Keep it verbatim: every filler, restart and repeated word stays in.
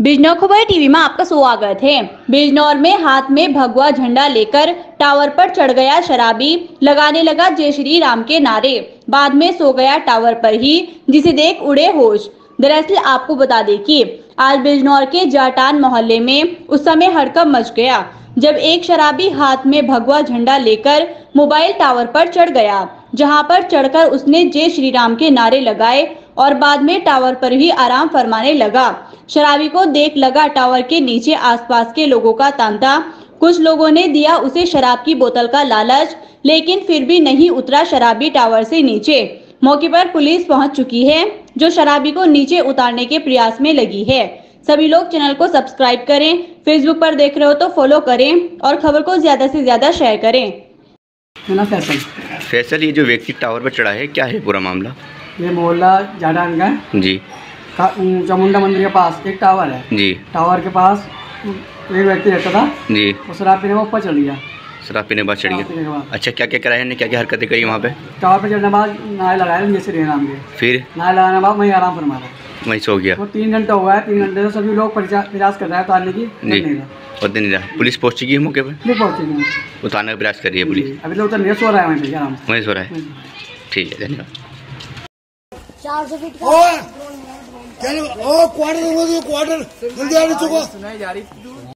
बिजनौर खबर टीवी में आपका स्वागत है। बिजनौर में हाथ में भगवा झंडा लेकर टावर पर चढ़ गया शराबी, लगाने लगा जय श्री राम के नारे, बाद में सो गया टावर पर ही, जिसे देख उड़े होश। दरअसल आपको बता दें कि आज बिजनौर के जाटान मोहल्ले में उस समय हड़कंप मच गया जब एक शराबी हाथ में भगवा झंडा लेकर मोबाइल टावर पर चढ़ गया, जहां पर चढ़कर उसने जय श्री राम के नारे लगाए और बाद में टावर पर ही आराम फरमाने लगा। शराबी को देख लगा टावर के नीचे आसपास के लोगों का तांता। कुछ लोगों ने दिया उसे शराब की बोतल का लालच, लेकिन फिर भी नहीं उतरा शराबी टावर से नीचे। मौके पर पुलिस पहुंच चुकी है, जो शराबी को नीचे उतारने के प्रयास में लगी है। सभी लोग चैनल को सब्सक्राइब करें, फेसबुक पर देख रहे हो तो फॉलो करें और खबर को ज्यादा से ज्यादा शेयर करें। फैसल फैसल ये जो व्यक्ति टावर पर चढ़ा है, क्या है पूरा मामला? ये मोहल्ला जाटान का है जी। चामुंडा मंदिर के पास एक टावर है जी। टावर के पास एक व्यक्ति रहता था जी। वो शराब पीने में ऊपर चढ़ गया। शराब पीने बाद चढ़ गया। अच्छा, क्या क्या कराया ने, क्या क्या हरकतें करी वहाँ पे? टावर पे चढ़ने बाद नारे लगाया जैसे रेनाम के, फिर नारे लगाने बाद वहीं आराम फरमा रहा, वहीं सो गया। वो तीन घंटा हुआ है। तीन घंटे से सभी लोग प्रयास कर रहे हैं उतारने की, जी। और दिन रहा पुलिस पहुँच चुकी है मौके पर? नहीं पहुँची है, उतारने का प्रयास कर रही है पुलिस। अभी लोग उतर सो रहा है वहीं आराम वहीं सो रहा है। ठीक है, धन्यवाद। चार सौ फीट क्वार्टर क्वार्टर जल्दी आ रही चुका सुनाई जा रही